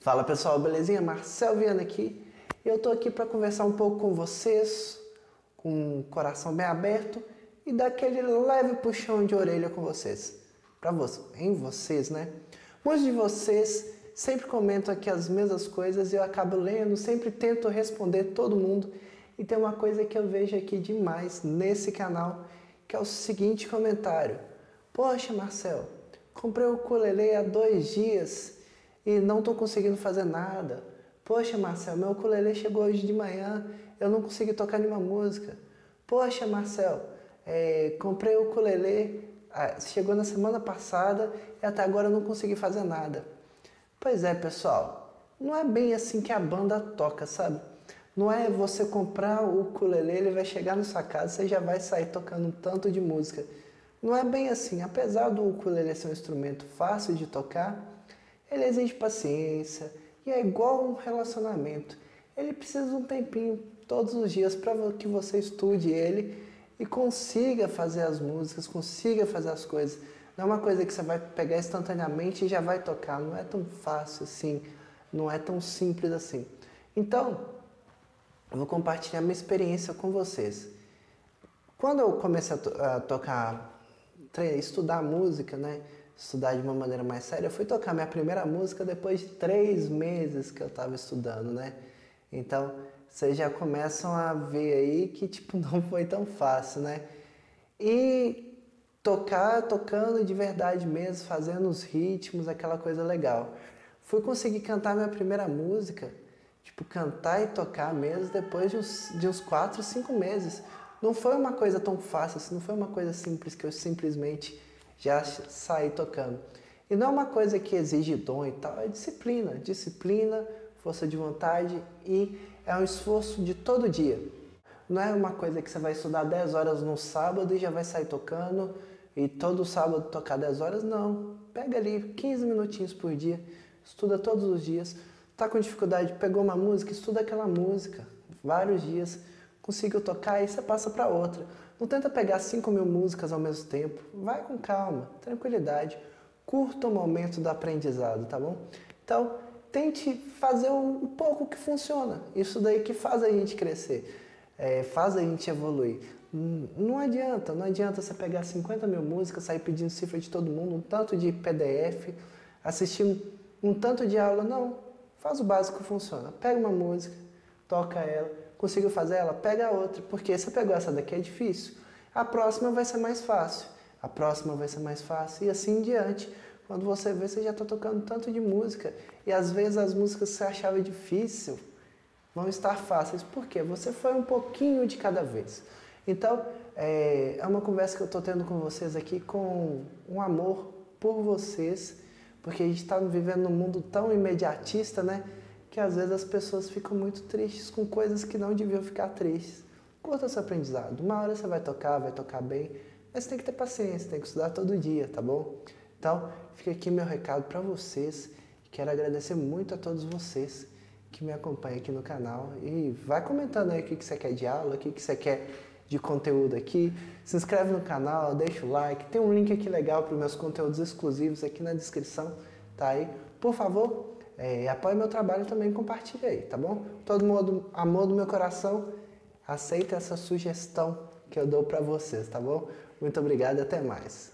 Fala pessoal, belezinha? Marcel Viana aqui. E eu tô aqui para conversar um pouco com vocês, com o coração bem aberto e dar aquele leve puxão de orelha com vocês. Em vocês, né? Muitos de vocês sempre comentam aqui as mesmas coisas e eu acabo lendo, sempre tento responder todo mundo. E tem uma coisa que eu vejo aqui demais nesse canal, que é o seguinte comentário: poxa, Marcel, comprei o ukulele há 2 dias e não estou conseguindo fazer nada. Poxa, Marcel, meu ukulele chegou hoje de manhã, eu não consegui tocar nenhuma música. Poxa, Marcel, comprei o ukulele, chegou na semana passada e até agora eu não consegui fazer nada. Pois é, pessoal, não é bem assim que a banda toca, sabe? Não é você comprar o ukulele, ele vai chegar na sua casa, você já vai sair tocando um tanto de música. Não é bem assim. Apesar do ukulele ser um instrumento fácil de tocar, ele exige paciência e é igual um relacionamento. Ele precisa de um tempinho todos os dias para que você estude ele e consiga fazer as músicas, consiga fazer as coisas. Não é uma coisa que você vai pegar instantaneamente e já vai tocar. Não é tão fácil assim, não é tão simples assim. Então, eu vou compartilhar minha experiência com vocês. Quando eu comecei a tocar, estudar música, né? Estudar de uma maneira mais séria, eu fui tocar minha primeira música depois de 3 meses que eu estava estudando, né? Então, vocês já começam a ver aí que, tipo, não foi tão fácil, né? E tocando de verdade mesmo, fazendo os ritmos, aquela coisa legal. Fui conseguir cantar minha primeira música, tipo, cantar e tocar mesmo depois de uns 4, 5 meses. Não foi uma coisa tão fácil, assim, não foi uma coisa simples que eu simplesmente já saí tocando. E não é uma coisa que exige dom e tal, é disciplina, força de vontade e é um esforço de todo dia. Não é uma coisa que você vai estudar 10 horas no sábado e já vai sair tocando e todo sábado tocar 10 horas, não. Pega ali 15 minutinhos por dia, estuda todos os dias. Tá com dificuldade, pegou uma música, estuda aquela música, vários dias, conseguiu tocar e você passa para outra. Não tenta pegar 5.000 músicas ao mesmo tempo, vai com calma, tranquilidade, curta o momento do aprendizado, tá bom? Então, tente fazer um pouco que funciona, isso daí que faz a gente crescer, faz a gente evoluir. Não adianta você pegar 50.000 músicas, sair pedindo cifra de todo mundo, um tanto de PDF, assistir um tanto de aula, não. Faz o básico que funciona. Pega uma música, toca ela, conseguiu fazer ela, pega a outra, porque você pegou essa daqui é difícil, a próxima vai ser mais fácil, a próxima vai ser mais fácil e assim em diante. Quando você vê, você já está tocando tanto de música e às vezes as músicas que você achava difícil vão estar fáceis, porque você foi um pouquinho de cada vez. Então, é uma conversa que eu estou tendo com vocês aqui com um amor por vocês, porque a gente está vivendo num mundo tão imediatista, né? Que às vezes as pessoas ficam muito tristes com coisas que não deviam ficar tristes. Curta seu aprendizado. Uma hora você vai tocar bem, mas tem que ter paciência, tem que estudar todo dia, tá bom? Então, fica aqui meu recado para vocês. Quero agradecer muito a todos vocês que me acompanham aqui no canal. E vai comentando aí o que você quer de aula, o que você quer de conteúdo aqui. Se inscreve no canal, deixa o like. Tem um link aqui legal para os meus conteúdos exclusivos aqui na descrição, tá aí. Por favor, apoie meu trabalho também e compartilhe aí, tá bom? Todo mundo, amor do meu coração, aceita essa sugestão que eu dou para vocês, tá bom? Muito obrigado e até mais.